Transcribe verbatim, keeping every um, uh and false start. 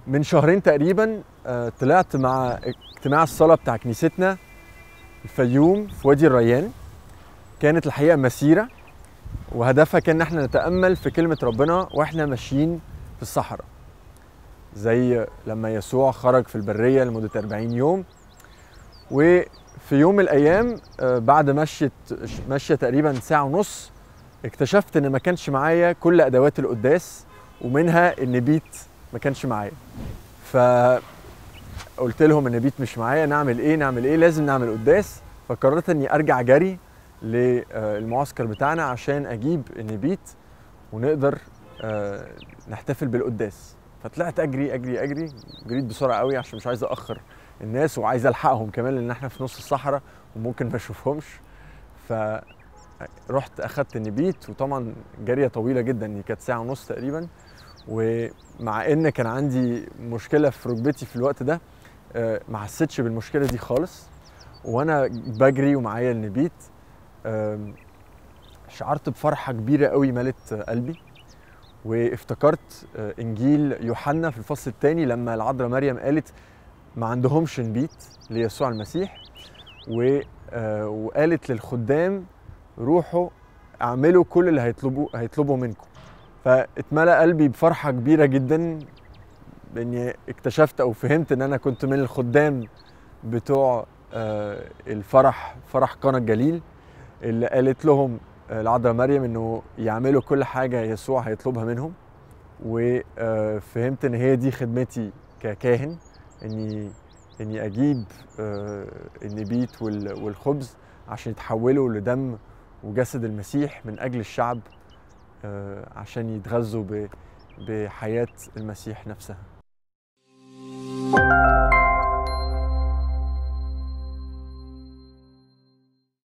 من شهرين تقريبا آه، طلعت مع اجتماع الصلاة بتاع كنيستنا الفيوم في وادي الريان. كانت الحقيقة مسيرة وهدفها كان ان احنا نتأمل في كلمة ربنا واحنا ماشيين في الصحراء، زي لما يسوع خرج في البرية لمدة أربعين يوم. وفي يوم من الأيام آه، بعد مشيت ماشية تقريبا ساعة ونص اكتشفت ان ما كانش معايا كل أدوات القداس، ومنها النبيت ما كانش معايا. فقلت لهم النبيت مش معايا، نعمل ايه نعمل ايه لازم نعمل قداس. فقررت اني ارجع جري للمعسكر بتاعنا عشان اجيب النبيت ونقدر آه، نحتفل بالقداس. فطلعت اجري اجري اجري، جريت بسرعه قوي عشان مش عايز اخر الناس وعايز الحقهم كمان لان احنا في نص الصحراء وممكن ما اشوفهمش. فرحت اخدت النبيت، وطبعا جاريه طويله جدا، دي كانت ساعه ونص تقريبا. ومع ان كان عندي مشكله في ركبتي في الوقت ده، آه، ما حسيتش بالمشكله دي خالص. وانا بجري ومعايا النبيت آم، شعرت بفرحه كبيره قوي ملت قلبي، وافتكرت آه، انجيل يوحنا في الفصل الثاني لما العذراء مريم قالت ما عندهمش نبيت ليسوع المسيح، و- آه، وقالت للخدام روحوا اعملوا كل اللي هيطلبوا هيطلبوا منكم. فاتملأ قلبي بفرحه كبيره جدا باني اكتشفت او فهمت ان انا كنت من الخدام بتوع آه، الفرح، فرح قنا الجليل، اللي قالت لهم آه، العذراء مريم انه يعملوا كل حاجه يسوع هيطلبها منهم. وفهمت ان هي دي خدمتي ككاهن، اني اني اجيب آه، النبيت وال- والخبز عشان يتحولوا لدم وجسد المسيح من اجل الشعب، آه، عشان يتغذوا ب- بحياه المسيح نفسها.